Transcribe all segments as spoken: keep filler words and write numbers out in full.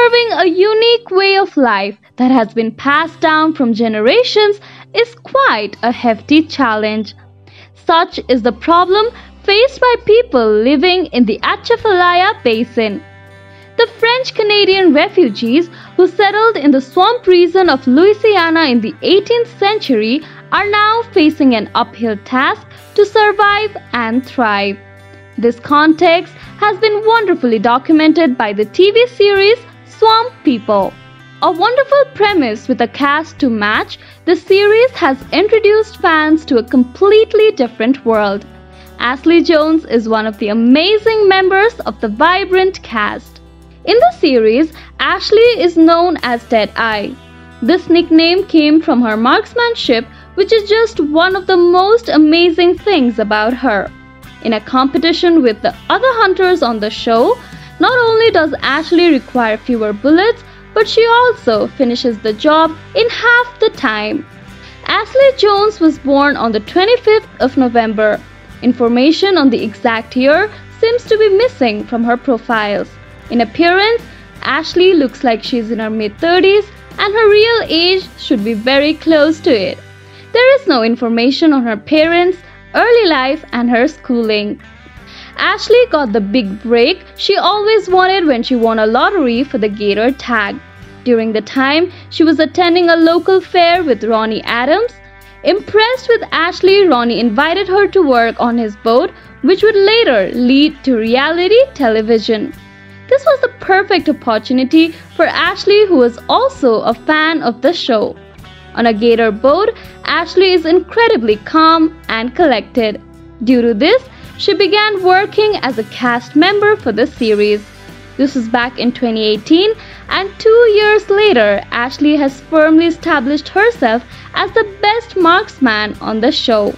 Preserving a unique way of life that has been passed down from generations is quite a hefty challenge. Such is the problem faced by people living in the Atchafalaya Basin. The French-Canadian refugees who settled in the swamp region of Louisiana in the eighteenth century are now facing an uphill task to survive and thrive. This context has been wonderfully documented by the T V series Swamp People. A wonderful premise with a cast to match, the series has introduced fans to a completely different world. Ashley Jones is one of the amazing members of the vibrant cast. In the series, Ashley is known as Deadeye. This nickname came from her marksmanship, which is just one of the most amazing things about her. In a competition with the other hunters on the show, not only does Ashley require fewer bullets, but she also finishes the job in half the time. Ashley Jones was born on the twenty-fifth of November. Information on the exact year seems to be missing from her profiles. In appearance, Ashley looks like she's in her mid-thirties and her real age should be very close to it. There is no information on her parents, early life and her schooling. Ashley got the big break she always wanted when she won a lottery for the Gator tag. During the time she was attending a local fair with Ronnie Adams. Impressed with Ashley, Ronnie invited her to work on his boat, which would later lead to reality television. This was the perfect opportunity for Ashley, who was also a fan of the show. On a Gator boat, Ashley is incredibly calm and collected. Due to this, she began working as a cast member for the series. This was back in twenty eighteen, and two years later, Ashley has firmly established herself as the best marksman on the show.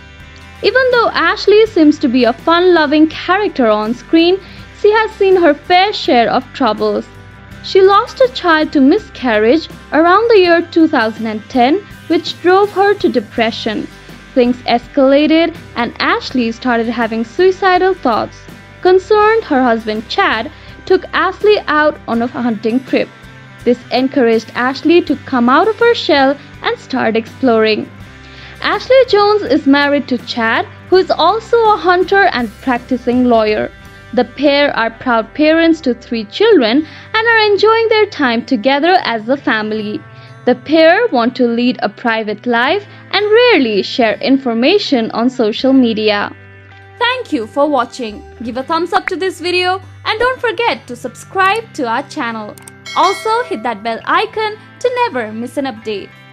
Even though Ashley seems to be a fun-loving character on screen, she has seen her fair share of troubles. She lost a child to miscarriage around the year two thousand ten, which drove her to depression. Things escalated and Ashley started having suicidal thoughts. Concerned, her husband Chad took Ashley out on a hunting trip. This encouraged Ashley to come out of her shell and start exploring. Ashley Jones is married to Chad, who is also a hunter and practicing lawyer. The pair are proud parents to three children and are enjoying their time together as a family. The pair want to lead a private life and rarely share information on social media. Thank you for watching. Give a thumbs up to this video and don't forget to subscribe to our channel. Also hit that bell icon to never miss an update.